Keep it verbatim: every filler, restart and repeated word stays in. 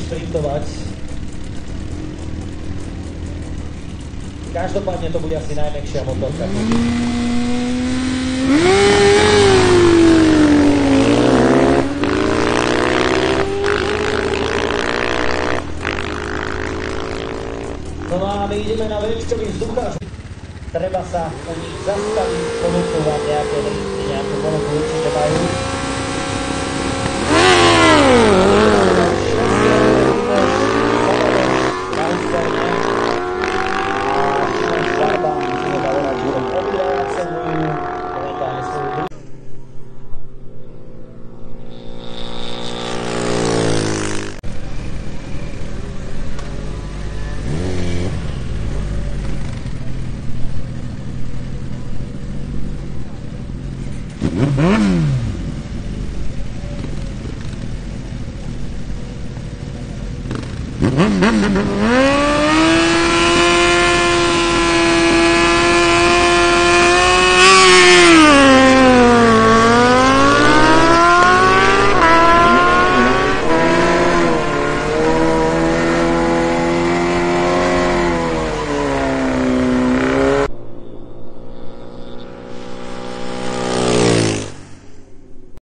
šprintovať. Každopádne to bude asi najmäkšia motorka. No a my ideme na večkový vzducháč. Treba sa u nich zastaviť, ponúkovať nejaké lístky, nejakú ponuku určite majú. Mm-hmm.